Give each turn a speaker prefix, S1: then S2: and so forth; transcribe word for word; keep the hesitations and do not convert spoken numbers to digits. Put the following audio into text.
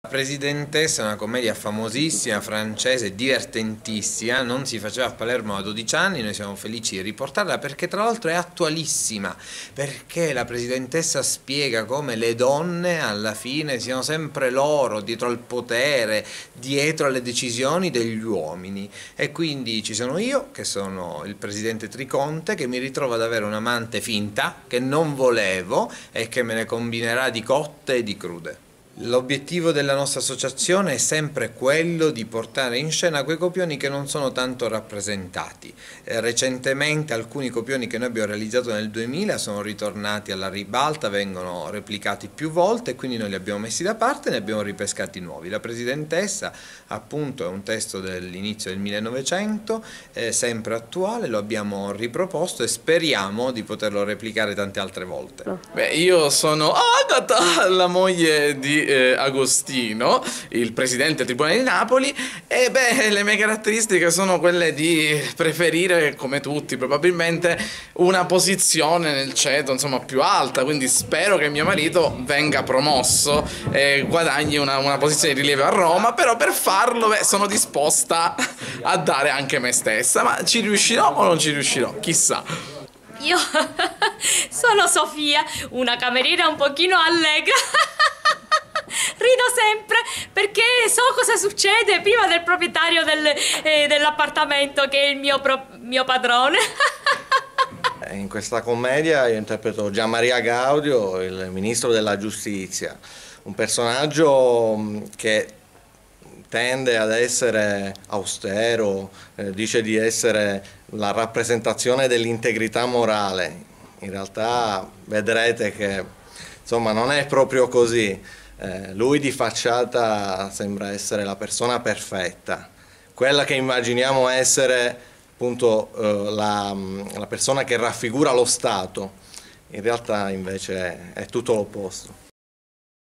S1: La Presidentessa è una commedia famosissima, francese, divertentissima, non si faceva a Palermo da dodici anni, noi siamo felici di riportarla perché tra l'altro è attualissima, perché la Presidentessa spiega come le donne alla fine siano sempre loro, dietro al potere, dietro alle decisioni degli uomini, e quindi ci sono io, che sono il Presidente Triconte, che mi ritrovo ad avere un'amante finta, che non volevo e che me ne combinerà di cotte e di crude. L'obiettivo della nostra associazione è sempre quello di portare in scena quei copioni che non sono tanto rappresentati. Eh, recentemente alcuni copioni che noi abbiamo realizzato nel duemila sono ritornati alla ribalta, vengono replicati più volte e quindi noi li abbiamo messi da parte e ne abbiamo ripescati nuovi. La Presidentessa appunto è un testo dell'inizio del millenovecento, eh, sempre attuale, lo abbiamo riproposto e speriamo di poterlo replicare tante altre volte.
S2: Beh, io sono Agata, la moglie di Eh, Agostino, il presidente del Tribunale di Napoli, e beh, le mie caratteristiche sono quelle di preferire, come tutti probabilmente, una posizione nel ceto insomma più alta, quindi spero che mio marito venga promosso e guadagni una, una posizione di rilievo a Roma, però per farlo beh, sono disposta a dare anche me stessa, ma ci riuscirò o non ci riuscirò? Chissà.
S3: Io sono Sofia, una cameriera un pochino allegra. Rido sempre perché so cosa succede prima del proprietario del, eh, dell'appartamento, che è il mio, pro, mio padrone.
S4: In questa commedia io interpreto Gianmaria Gaudio, il ministro della giustizia, un personaggio che tende ad essere austero, eh, dice di essere la rappresentazione dell'integrità morale. In realtà vedrete che insomma non è proprio così. Eh, lui di facciata sembra essere la persona perfetta, quella che immaginiamo essere appunto eh, la, la persona che raffigura lo Stato. In realtà invece è tutto l'opposto.